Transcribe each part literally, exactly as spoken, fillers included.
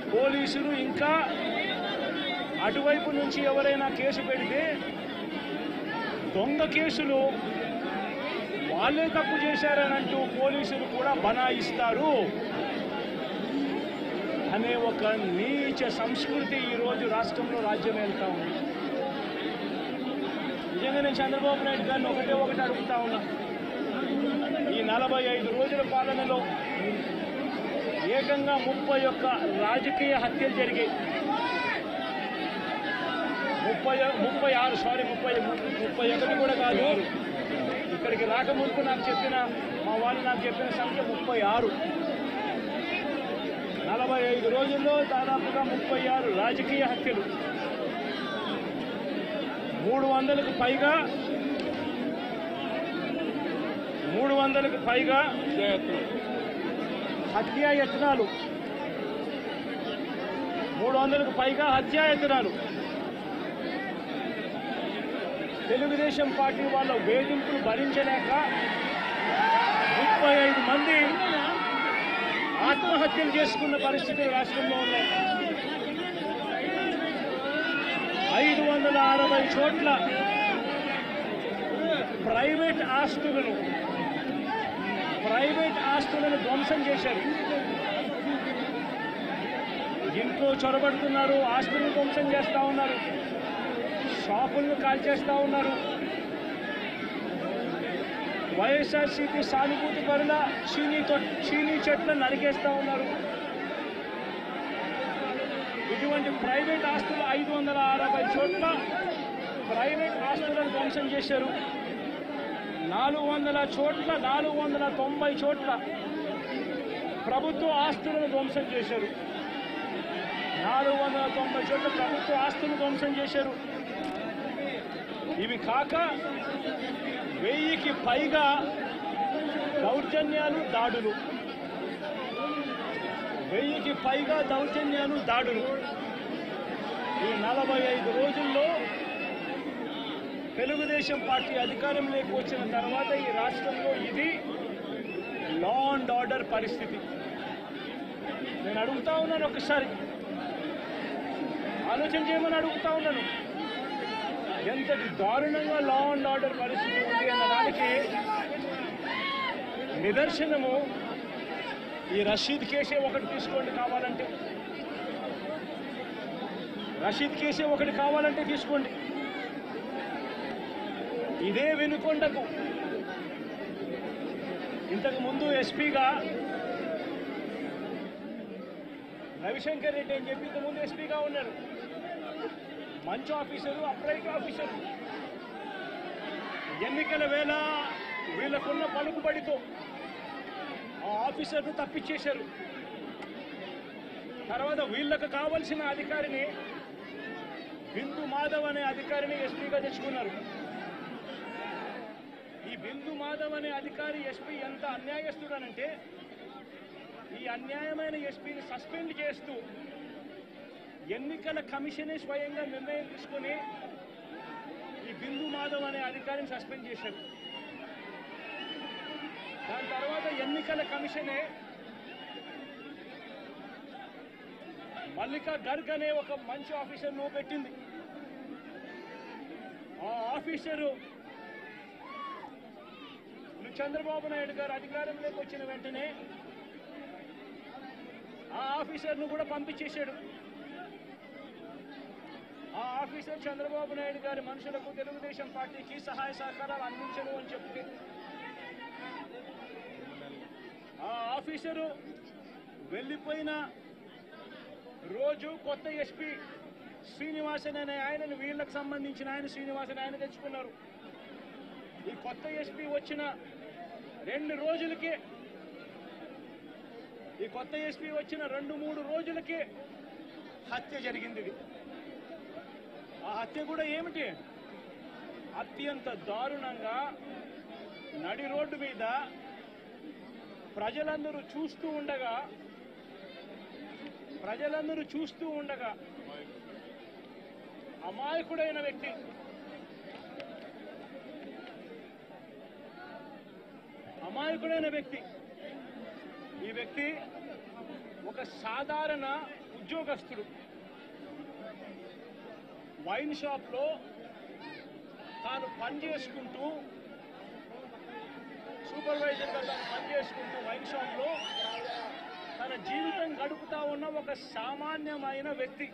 పోలీసులు ఇంకా అటువైపు నుంచి ఎవరైనా కేసు పెడితే దొంగ కేసులు వాళ్ళే తప్పు చేశారనంటూ పోలీసులు కూడా బనాయిస్తారు అనే ఒక నీచ సంస్కృతి ఈరోజు రాష్ట్రంలో రాజ్యం వెళ్తా ఉంది. నిజంగా నేను చంద్రబాబు నాయుడు గారిని ఒకటే ఒకటి అడుగుతా ఉన్నా, ఈ నలభై ఐదు రోజుల పాలనలో ఏకంగా ముప్పై ఒక్క రాజకీయ హత్యలు జరిగాయి. ముప్పై ముప్పై ఆరు సారీ ముప్పై ముప్పై ఒకటి కూడా కాదు, ఇక్కడికి రాకముందు నాకు చెప్పిన మా వాళ్ళు నాకు చెప్పిన సంఖ్య ముప్పై ఆరు. నలభై ఐదు రోజుల్లో దాదాపుగా ముప్పై ఆరు రాజకీయ హత్యలు, మూడు వందలకు పైగా మూడు వందలకు పైగా హత్యాయత్నాలు మూడు వందలకు పైగా హత్యాయత్నాలు తెలుగుదేశం పార్టీ వాళ్ళ వేధింపులు భరించలేక ముప్పై ఐదు మంది ఆత్మహత్యలు చేసుకున్న పరిస్థితులు రాష్ట్రంలో ఉన్నాయి. ఐదు వందల అరవై చోట్ల ప్రైవేట్ ఆస్తులను ప్రైవేట్ ఆస్తులను ధ్వంసం చేశారు. ఇంట్లో చొరబడుతున్నారు, ఆస్తులను ధ్వంసం చేస్తూ ఉన్నారు, షాపులను కాల్చేస్తూ ఉన్నారు. వైఎస్ఆర్సీపీ సానుభూతి పరుల చీనీ చీనీ చెట్లను నరికేస్తూ ఉన్నారు. ఇటువంటి ప్రైవేట్ ఆస్తులు ఐదు వందల అరవై చోట్ల ప్రైవేట్ ఆస్తులను ధ్వంసం చేశారు. నాలుగు వందల చోట్ల నాలుగు వందల తొంభై చోట్ల ప్రభుత్వ ఆస్తులను ధ్వంసం చేశారు. నాలుగు వందల తొంభై చోట్ల ప్రభుత్వ ఆస్తులను ధ్వంసం చేశారు. ఇవి కాక వెయ్యికి పైగా దౌర్జన్యాలు దాడులు వెయ్యికి పైగా దౌర్జన్యాలు దాడులు ఈ నలభై ఐదు రోజుల్లో తెలుగుదేశం పార్టీ అధికారంలోకి వచ్చిన తర్వాత ఈ రాష్ట్రంలో ఇది లా అండ్ ఆర్డర్ పరిస్థితి. నేను అడుగుతా ఉన్నాను, ఒకసారి ఆలోచన చేయమని అడుగుతా ఉన్నాను, ఎంతటి దారుణంగా లా అండ్ ఆర్డర్ పరిస్థితి ఉంది అన్నదానికి నిదర్శనము ఈ రషీద్ కేసే ఒకటి తీసుకోండి. కావాలంటే రషీద్ కేసే ఒకటి కావాలంటే తీసుకోండి. ఇదే వినుకొండకు ఇంతకు ముందు ఎస్పీగా రవిశంకర్ రెడ్డి అని చెప్పి ఇంతకుముందు ఎస్పీగా ఉన్నారు. మంచి ఆఫీసరు, అప్రైట్ ఆఫీసరు. ఎన్నికల వేళ వీళ్ళకున్న పలుకుబడితో ఆ ఆఫీసర్ను తప్పించేశారు. తర్వాత వీళ్ళకు కావలసిన అధికారిని బిందు మాధవ్ అనే అధికారిని ఎస్పీగా తెచ్చుకున్నారు. ఈ బిందు మాధవ్ అనే అధికారి ఎస్పీ ఎంత అన్యాయస్తుడనంటే ఈ అన్యాయమైన ఎస్పీని సస్పెండ్ చేస్తూ ఎన్నికల కమిషనే స్వయంగా నిర్ణయం తీసుకుని ఈ బిందు మాధవ్ అనే అధికారిని సస్పెండ్ చేశారు. దాని తర్వాత ఎన్నికల కమిషనే మల్లికా గర్గ్ అనే ఒక మంచి ఆఫీసర్ను పెట్టింది. ఆ ఆఫీసరు చంద్రబాబు నాయుడు గారు అధికారంలోకి వచ్చిన వెంటనే ఆ ఆఫీసర్ను కూడా పంపించేశాడు. ఆ ఆఫీసర్ చంద్రబాబు నాయుడు గారి మనుషులకు తెలుగుదేశం పార్టీకి సహాయ సహకారాలు అందించను అని చెప్పి ఆ ఆఫీసరు వెళ్ళిపోయిన రోజు కొత్త ఎస్పీ శ్రీనివాసన్ అనే ఆయనను వీళ్ళకు సంబంధించిన ఆయన శ్రీనివాసన్ ఆయన తెచ్చుకున్నారు. ఈ కొత్త ఎస్పీ వచ్చిన రెండు రోజులకే ఈ కొత్త ఎస్పీ వచ్చిన రెండు మూడు రోజులకే హత్య జరిగింది. ఆ హత్య కూడా ఏమిటి, అత్యంత దారుణంగా నడి రోడ్డు మీద ప్రజలందరూ చూస్తూ ఉండగా ప్రజలందరూ చూస్తూ ఉండగా అమాయకుడైన వ్యక్తి అమాయకుడైన వ్యక్తి ఈ వ్యక్తి ఒక సాధారణ ఉద్యోగస్తుడు వైన్ షాప్లో తాను పని చేసుకుంటూ సూపర్వైజర్గా తాను పని చేసుకుంటూ వైన్ షాప్లో తన జీవితం గడుపుతా ఉన్న ఒక సామాన్యమైన వ్యక్తి.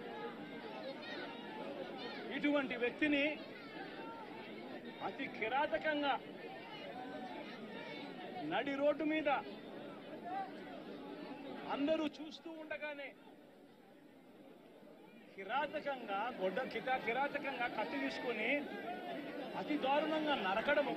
ఇటువంటి వ్యక్తిని అతి కిరాతకంగా నడి రోడ్డు మీద అందరూ చూస్తూ ఉండగానే కిరాతకంగా గొడ్డ కిటా కిరాతకంగా కత్తి తీసుకొని అతి దారుణంగా నరకడము.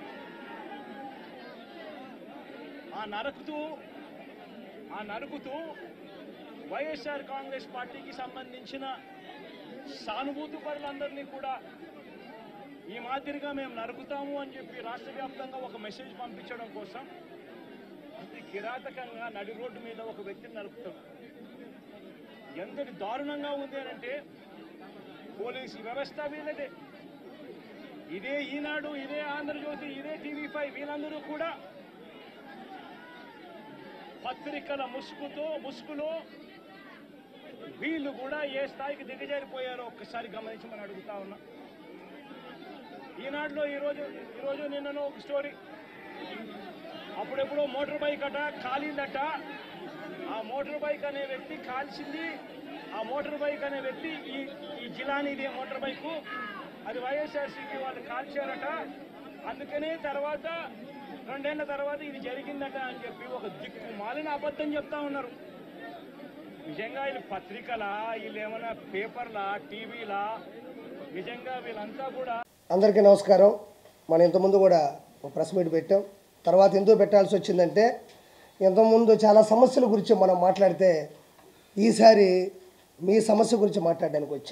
ఆ నరుకుతూ ఆ నరుకుతూ వైఎస్ఆర్ కాంగ్రెస్ పార్టీకి సంబంధించిన సానుభూతి పరులందరినీ కూడా ఈ మాదిరిగా మేము నరుకుతాము అని చెప్పి రాష్ట్ర వ్యాప్తంగా ఒక మెసేజ్ పంపించడం కోసం అతి కిరాతకంగా నడి రోడ్డు మీద ఒక వ్యక్తిని నరుకుతాం. ఎంతటి దారుణంగా ఉంది అంటే పోలీసు వ్యవస్థ వీళ్ళదే, ఇదే ఈనాడు, ఇదే ఆంధ్రజ్యోతి, ఇదే టీవీ ఫైవ్ వీళ్ళందరూ కూడా పత్రికల ముసుగుతో ముసుగులో వీళ్ళు కూడా ఏ స్థాయికి దిగజారిపోయారో ఒక్కసారి గమనించమని అడుగుతా ఉన్నా. ఈనాడులో ఈరోజు ఈరోజు నిన్ననో ఒక స్టోరీ, అప్పుడెప్పుడో మోటార్ బైక్ అట కాలిందట. ఆ మోటార్ బైక్ అనే వ్యక్తి కాల్చింది. ఆ మోటార్ బైక్ అనే వ్యక్తి ఈ ఈ జిలానీది మోటార్ బైకు, అది వైఎస్ఆర్సీపీ వాళ్ళు కాల్చారట. అందుకనే తర్వాత రెండేళ్ల తర్వాత ఇది జరిగిందట అని చెప్పి ఒక దిక్కు మాలిన అబద్ధం చెప్తా ఉన్నారు. నిజంగా వీళ్ళు పత్రికలా, వీళ్ళు ఏమైనా పేపర్లా, టీవీలా? నిజంగా వీళ్ళంతా కూడా. అందరికీ నమస్కారం. మనం ఇంతకుముందు కూడా ఒక ప్రెస్ మీట్ పెట్టాం. తర్వాత ఎందుకు పెట్టాల్సి వచ్చిందంటే, ఇంతకుముందు చాలా సమస్యల గురించి మనం మాట్లాడితే ఈసారి మీ సమస్య గురించి మాట్లాడడానికి వచ్చా.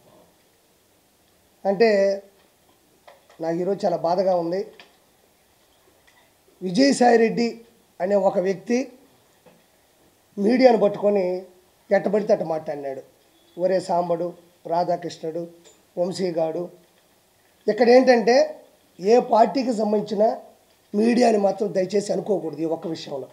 అంటే నాకు ఈరోజు చాలా బాధగా ఉంది. విజయసాయిరెడ్డి అనే ఒక వ్యక్తి మీడియాను పట్టుకొని ఎట్టబడితే అట్ట మాట్లాడినాడు. ఒరే సాంబడు, రాధాకృష్ణుడు, వంశీగాడు. ఇక్కడ ఏంటంటే ఏ పార్టీకి సంబంధించిన మీడియాని మాత్రం దయచేసి అనుకోకూడదు. ఈ ఒక్క విషయంలో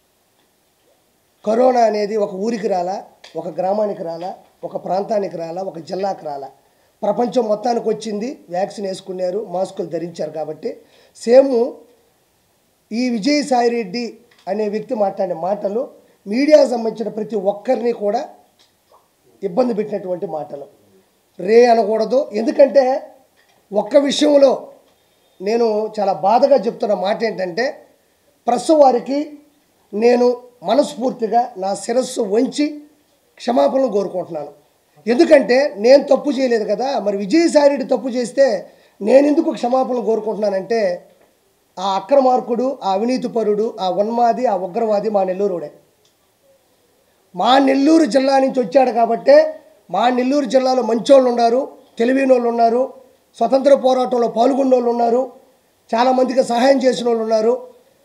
కరోనా అనేది ఒక ఊరికి రాలా, ఒక గ్రామానికి రాలా, ఒక ప్రాంతానికి రాలా, ఒక జిల్లాకి రాలా, ప్రపంచం మొత్తానికి వచ్చింది. వ్యాక్సిన్ వేసుకున్నారు, మాస్కులు ధరించారు. కాబట్టి సేమ్ ఈ విజయసాయిరెడ్డి అనే వ్యక్తి మాట్లాడే మాటలు మీడియాకు సంబంధించిన ప్రతి ఒక్కరిని కూడా ఇబ్బంది పెట్టినటువంటి మాటలు. రే అనకూడదు. ఎందుకంటే ఒక్క విషయంలో నేను చాలా బాధగా చెప్తున్న మాట ఏంటంటే, ప్రెస్ వారికి నేను మనస్ఫూర్తిగా నా శిరస్సు వంచి క్షమాపణలు కోరుకుంటున్నాను. ఎందుకంటే నేను తప్పు చేయలేదు కదా. మరి విజయసాయిరెడ్డి తప్పు చేస్తే నేను ఎందుకు క్షమాపణలు కోరుకుంటున్నానంటే, ఆ అక్రమార్కుడు, ఆ అవినీతిపరుడు, ఆ ఉన్మాది, ఆ ఉగ్రవాది మా నెల్లూరుడే. మా నెల్లూరు జిల్లా నుంచి వచ్చాడు కాబట్టే మా నెల్లూరు జిల్లాలో మంచోళ్ళు ఉన్నారు, తెలివైన వాళ్ళు ఉన్నారు, స్వతంత్ర పోరాటంలో పాల్గొన్న వాళ్ళు ఉన్నారు, చాలామందికి సహాయం చేసిన వాళ్ళు ఉన్నారు.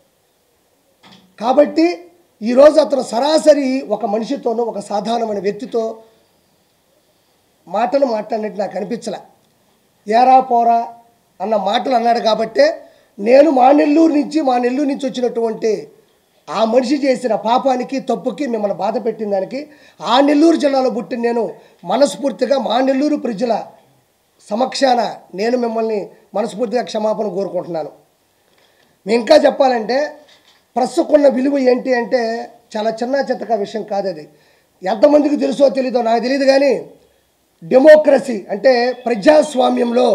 కాబట్టి ఈరోజు అతను సరాసరి ఒక మనిషితోనూ, ఒక సాధారణమైన వ్యక్తితో మాటలు మాట్లాడినట్టు నాకు అనిపించలే. ఏరా పోరా అన్న మాటలు అన్నాడు. కాబట్టే నేను మా నెల్లూరు నుంచి మా నెల్లూరు నుంచి వచ్చినటువంటి ఆ మనిషి చేసిన పాపానికి, తప్పుకి, మిమ్మల్ని బాధ పెట్టిన దానికి ఆ నెల్లూరు జిల్లాలో పుట్టిన నేను మనస్ఫూర్తిగా మా నెల్లూరు ప్రజల సమక్షాన నేను మిమ్మల్ని మనస్ఫూర్తిగా క్షమాపణ కోరుకుంటున్నాను. మేము ఇంకా చెప్పాలంటే ప్రెస్సుకున్న విలువ ఏంటి అంటే చాలా చిన్న చిత్తక విషయం కాదు. అది ఎంతమందికి తెలుసో తెలీదో నాకు తెలియదు, కానీ డెమోక్రసీ అంటే ప్రజాస్వామ్యంలో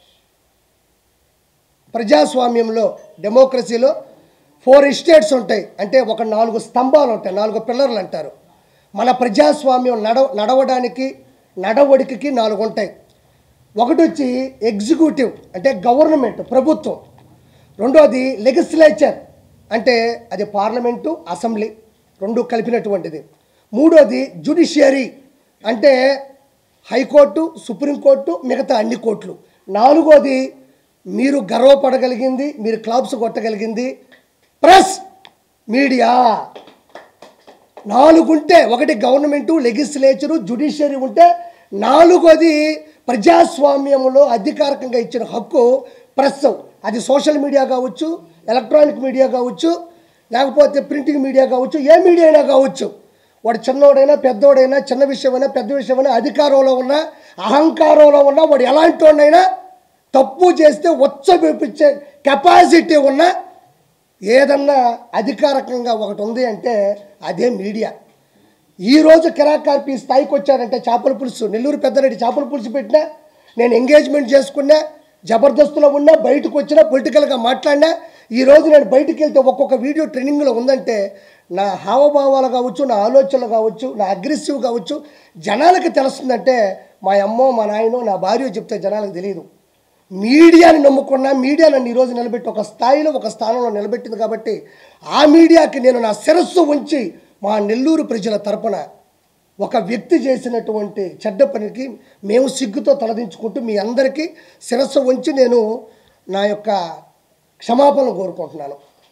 ప్రజాస్వామ్యంలో డెమోక్రసీలో ఫోర్ ఎస్టేట్స్ ఉంటాయి. అంటే ఒక నాలుగు స్తంభాలు ఉంటాయి, నాలుగు పిల్లర్లు అంటారు. మన ప్రజాస్వామ్యం నడవ నడవడానికి నడవడికకి నాలుగు ఉంటాయి. ఒకటి వచ్చి ఎగ్జిక్యూటివ్ అంటే గవర్నమెంట్, ప్రభుత్వం. రెండోది లెజిస్లేచర్ అంటే అది పార్లమెంటు, అసెంబ్లీ రెండు కలిపినటువంటిది. మూడోది జ్యుడిషియరీ అంటే హైకోర్టు, సుప్రీంకోర్టు, మిగతా అన్ని కోర్టులు. నాలుగోది మీరు గర్వపడగలిగింది, మీరు క్లాప్స్ కొట్టగలిగింది ప్రెస్, మీడియా. నాలుగుంటే ఒకటి గవర్నమెంటు, లెజిస్లేచరు, జ్యుడిషియరీ ఉంటే నాలుగోది ప్రజాస్వామ్యంలో అధికారికంగా ఇచ్చిన హక్కు ప్రెస్. అది సోషల్ మీడియా కావచ్చు, ఎలక్ట్రానిక్ మీడియా కావచ్చు, లేకపోతే ప్రింటింగ్ మీడియా కావచ్చు, ఏ మీడియా అయినా కావచ్చు. వాడు చిన్నోడైనా పెద్దోడైనా చిన్న విషయమైనా పెద్ద విషయమైనా అధికారంలో ఉన్నా అహంకారంలో ఉన్నా వాడు ఎలాంటి వాడినైనా తప్పు చేస్తే ఉచ్చబెప్పించే కెపాసిటీ ఉన్న ఏదన్నా అధికారికంగా ఒకటి ఉంది అంటే అదే మీడియా. ఈరోజు కిరాకార్పి స్థాయికి వచ్చారంటే చేపల పులుసు, నెల్లూరు పెద్దరెడ్డి చేపల పులుసు పెట్టినా, నేను ఎంగేజ్మెంట్ చేసుకున్నా, జబర్దస్తులో ఉన్నా, బయటకు వచ్చినా, పొలిటికల్గా మాట్లాడినా, ఈరోజు నేను బయటికి వెళ్తే ఒక్కొక్క వీడియో ట్రెండింగ్లో ఉందంటే నా హావభావాలు కావచ్చు, నా ఆలోచనలు కావచ్చు, నా అగ్రెసివ్ కావచ్చు జనాలకు తెలుస్తుందంటే మా అమ్మో మా నాయనో నా భార్య చెప్తే జనాలకు తెలియదు. మీడియాని నమ్ముకున్నా, మీడియా నన్ను ఈరోజు నిలబెట్టి ఒక స్థాయిలో ఒక స్థానంలో నిలబెట్టింది కాబట్టి ఆ మీడియాకి నేను నా శిరస్సు ఉంచి మా నెల్లూరు ప్రజల తరపున ఒక వ్యక్తి చేసినటువంటి చెడ్డ పనికి మేము సిగ్గుతో తలదించుకుంటూ మీ అందరికీ శిరస్సు ఉంచి నేను నా యొక్క క్షమాపణలు కోరుకుంటున్నాను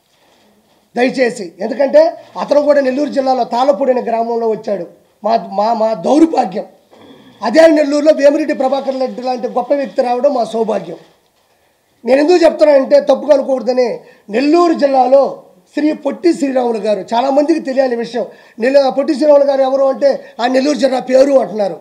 దయచేసి. ఎందుకంటే అతను కూడా నెల్లూరు జిల్లాలో తాళపూడి అనే గ్రామంలో వచ్చాడు. మా మా మా దౌర్భాగ్యం. అదే నెల్లూరులో వేమిరెడ్డి ప్రభాకర్ రెడ్డి లాంటి గొప్ప వ్యక్తి రావడం మా సౌభాగ్యం. నేను ఎందుకు చెప్తున్నానంటే తప్పుగా అనుకోకూడదని, నెల్లూరు జిల్లాలో శ్రీ పొట్టి శ్రీరాములు గారు, చాలామందికి తెలియాలి విషయం. నెల్లూ పొట్టి శ్రీరాములు గారు ఎవరు అంటే ఆ నెల్లూరు జిల్లా పేరు అంటున్నారు.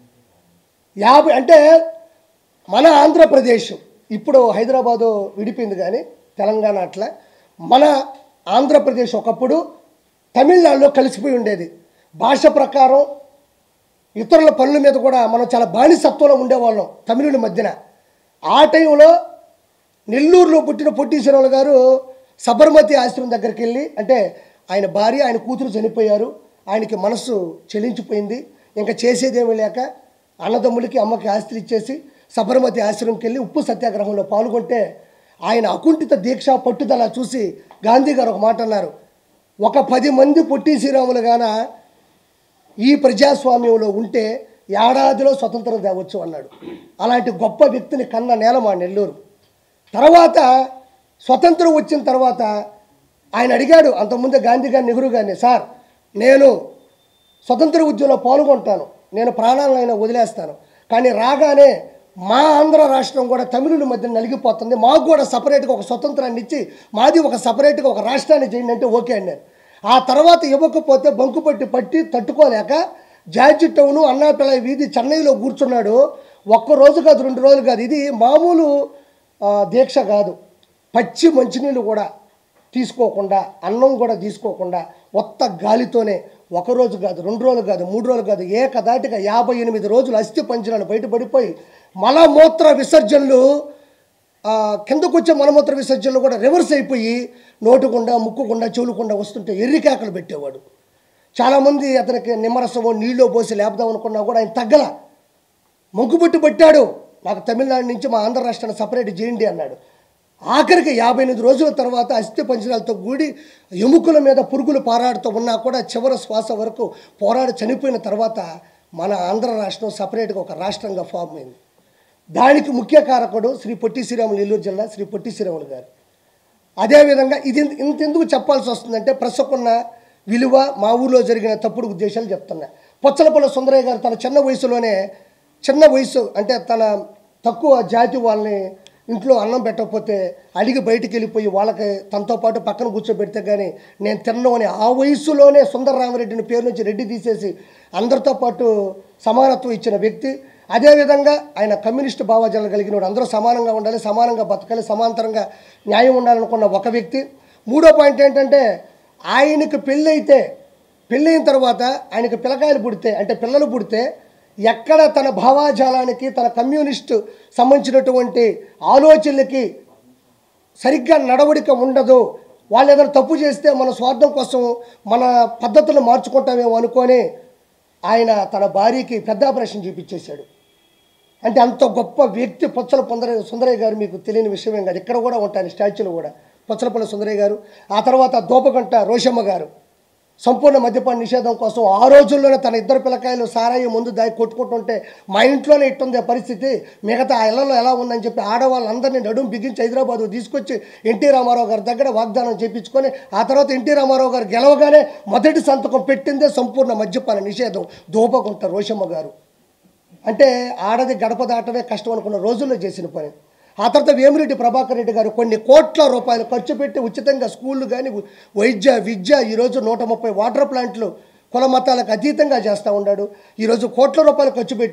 యాభై అంటే మన ఆంధ్రప్రదేశ్ ఇప్పుడు హైదరాబాదు విడిపోయింది కానీ తెలంగాణ అట్లా మన ఆంధ్రప్రదేశ్ ఒకప్పుడు తమిళనాడులో కలిసిపోయి ఉండేది. భాష ప్రకారం ఇతరుల పనుల మీద కూడా మనం చాలా బానిసత్వంలో ఉండేవాళ్ళం తమిళుల మధ్యన. ఆ టైంలో నెల్లూరులో పుట్టిన పొట్టి శ్రీరాములు గారు సబర్మతి ఆశ్రమం దగ్గరికి వెళ్ళి, అంటే ఆయన భార్య ఆయన కూతురు చనిపోయారు, ఆయనకి మనసు చెలించిపోయింది, ఇంకా చేసేదేమీ లేక అన్నదమ్ములకి అమ్మకి ఆస్తులు ఇచ్చేసి సబర్మతి ఆశ్రమంకి వెళ్ళి ఉప్పు సత్యాగ్రహంలో పాల్గొంటే ఆయన అకుంఠిత దీక్ష పట్టుదల చూసి గాంధీ గారు ఒక మాట అన్నారు, ఒక పది మంది పొట్టి శ్రీరాములు గాన ఈ ప్రజాస్వామ్యంలో ఉంటే ఏడాదిలో స్వతంత్రం తేవచ్చు అన్నాడు. అలాంటి గొప్ప వ్యక్తిని కన్న నేల మా నెల్లూరు. తర్వాత స్వతంత్రం వచ్చిన తర్వాత ఆయన అడిగాడు అంతకుముందే గాంధీ గారిని, నెహ్రూ గారిని, సార్ నేను స్వతంత్ర ఉద్యమంలో పాల్గొంటాను, నేను ప్రాణాలైనా వదిలేస్తాను, కానీ రాగానే మా ఆంధ్ర రాష్ట్రం కూడా తమిళుల మధ్య నలిగిపోతుంది, మాకు కూడా సపరేట్గా ఒక స్వతంత్రాన్ని ఇచ్చి మాది ఒక సపరేట్గా ఒక రాష్ట్రాన్ని చేయండి అంటే ఓకే అన్నాను. ఆ తర్వాత ఇవ్వకపోతే బంకుపట్టి పట్టి తట్టుకోలేక జార్జి టౌను అన్నాపిల్లై వీధి చెన్నైలో కూర్చున్నాడు. ఒక్కరోజు కాదు, రెండు రోజులు కాదు, ఇది మామూలు దీక్ష కాదు. పచ్చి మంచినీళ్ళు కూడా తీసుకోకుండా, అన్నం కూడా తీసుకోకుండా ఒత్త గాలితోనే ఒకరోజు కాదు, రెండు రోజులు కాదు, మూడు రోజులు కాదు, ఏకదాటిగా యాభై ఎనిమిది రోజులు అస్థి పంజరాలు బయటపడిపోయి మలమూత్ర విసర్జనలు, కిందకు వచ్చే మలమూత్ర విసర్జనలు కూడా రివర్స్ అయిపోయి నోటుకుండా ముక్కుకుండా చెవులుకుండా వస్తుంటే ఎర్రికాకలు పెట్టేవాడు. చాలామంది అతనికి నిమ్మరసమో నీళ్ళో పోసి లేపుదాం అనుకున్నా కూడా ఆయన తగ్గల, మొగ్గుబుట్టు పట్టాడు, నాకు తమిళనాడు నుంచి మా ఆంధ్ర రాష్ట్రాన్ని సపరేట్ చేయండి అన్నాడు. ఆఖరికి యాభై ఎనిమిది రోజుల తర్వాత అస్థి పంజరాలతో కూడి ఎముకల మీద పురుగులు పారాడుతూ ఉన్నా కూడా చివరి శ్వాస వరకు పోరాడి చనిపోయిన తర్వాత మన ఆంధ్ర రాష్ట్రం సపరేట్గా ఒక రాష్ట్రంగా ఫామ్ అయింది. దానికి ముఖ్య కారకుడు శ్రీ పొట్టి శ్రీరాములు, నెల్లూరు జిల్లా శ్రీ పొట్టి శ్రీరాములు గారు. అదేవిధంగా ఇది ఇంతెందుకు చెప్పాల్సి వస్తుందంటే ప్రస్తుకున్న విలువ, మా ఊళ్ళో జరిగిన తప్పుడు ఉద్దేశాలు చెప్తున్నా. పొచ్చలపల్లి సుందరయ్య గారు తన చిన్న వయసులోనే, చిన్న వయసు అంటే తన తక్కువ జాతి వాళ్ళని ఇంట్లో అన్నం పెట్టకపోతే అడిగి బయటికి వెళ్ళిపోయి వాళ్ళకి తనతో పాటు పక్కన కూర్చోబెడితే కానీ నేను తిన్నవని ఆ వయసులోనే సుందరరామరెడ్డిని పేరు నుంచి రెడ్డి తీసేసి అందరితో పాటు సమానత్వం ఇచ్చిన వ్యక్తి. అదేవిధంగా ఆయన కమ్యూనిస్టు భావజాలు కలిగినవాడు, అందరూ సమానంగా ఉండాలి, సమానంగా బతకాలి, సమాంతరంగా న్యాయం ఉండాలనుకున్న ఒక వ్యక్తి. మూడో పాయింట్ ఏంటంటే ఆయనకు పెళ్ళైతే పెళ్ళైన తర్వాత ఆయనకు పిల్లకాయలు పుడితే అంటే పిల్లలు పుడితే ఎక్కడ తన భావాజాలానికి తన కమ్యూనిస్టు సంబంధించినటువంటి ఆలోచనలకి సరిగ్గా నడవడిక ఉండదు, వాళ్ళు ఏదైనా తప్పు చేస్తే మన స్వార్థం కోసం మన పద్ధతులు మార్చుకుంటామేమో అనుకొని ఆయన తన భార్యకి పెద్ద ఆపరేషన్ చేయించేశాడు. అంటే అంత గొప్ప వ్యక్తి పొచ్చల పొందర సుందరయ్య గారు. మీకు తెలియని విషయమేం కాదు, ఇక్కడ కూడా ఉంటాను స్టాచ్యూలు కూడా పొచ్చలపల్లి సుందరయ్య గారు. ఆ తర్వాత దోపగంట రోషమ్మ గారు సంపూర్ణ మద్యపాన నిషేధం కోసం ఆ రోజుల్లోనే తన ఇద్దరు పిల్లకాయలు సారాయి ముందు దాగి కొట్టుకుంటుంటే మా ఇంట్లోనే ఇట్టుంది పరిస్థితి, మిగతా ఆ ఇళ్లలో ఎలా ఉందని చెప్పి ఆడవాళ్ళందరినీ నడుము బిగించి హైదరాబాద్ తీసుకొచ్చి ఎన్టీ రామారావు గారి దగ్గర వాగ్దానం చేయించుకొని ఆ తర్వాత ఎన్టీ రామారావు గారు గెలవగానే మొదటి సంతకం పెట్టిందే సంపూర్ణ మద్యపాన నిషేధం దోపగుంట రోషమ్మ గారు. అంటే ఆడది గడప దాటమే కష్టం అనుకున్న రోజుల్లో చేసిన పని. ఆ తర్వాత వేమిరెడ్డి ప్రభాకర్ రెడ్డి గారు కొన్ని కోట్ల రూపాయలు ఖర్చు పెట్టి ఉచితంగా స్కూళ్ళు కానీ వైద్య విద్య ఈరోజు నూట ముప్పై వాటర్ ప్లాంట్లు కుల మతాలకు అతీతంగా చేస్తూ ఉన్నాడు. ఈరోజు కోట్ల రూపాయలు ఖర్చు పెట్టి